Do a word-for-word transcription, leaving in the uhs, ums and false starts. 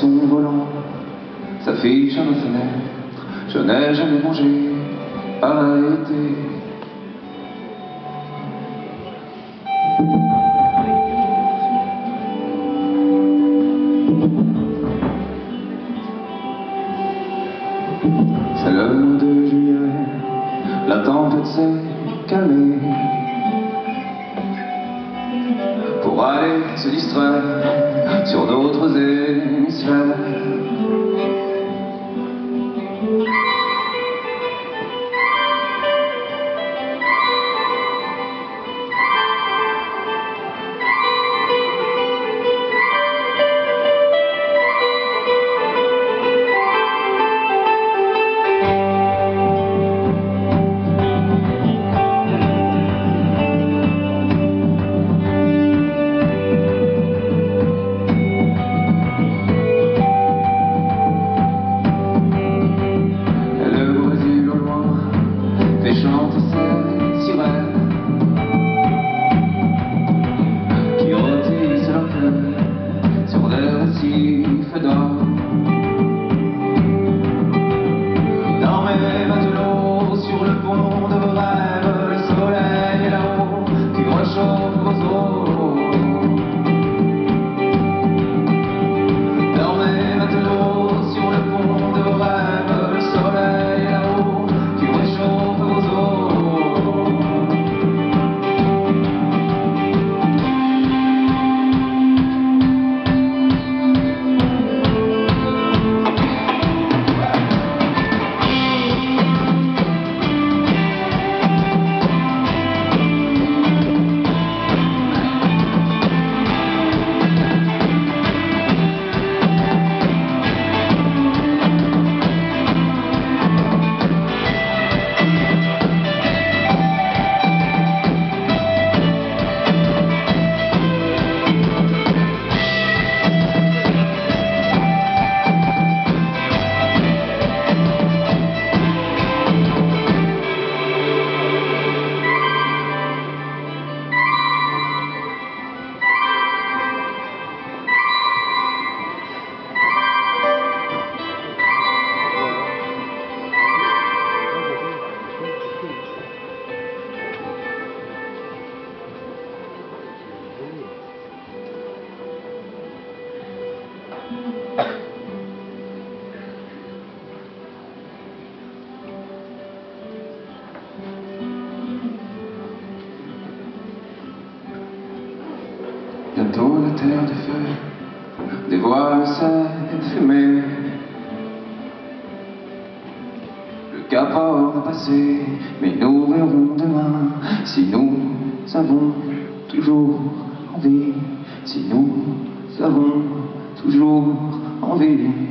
son volant s'affiche à ma fenêtre. Je n'ai jamais mangé pareil été. C'est l'heure de juillet, la tempête s'est calmée pour aller se distraire sur d'autres hémisphères. Chante ces sirènes qui rôtissent leur cœur sur des récifs d'or. Dans mes matelots, sur le pont de vos rêves, le soleil est là-haut qui réchauffe vos os. Dans mes matelots, sur le pont de vos rêves, le soleil est là-haut qui réchauffe vos os. Bientôt la terre de feu dévoile cette fumée. Le Cap-Horn a passé, mais nous verrons demain si nous avons toujours envie, si nous avons toujours envie.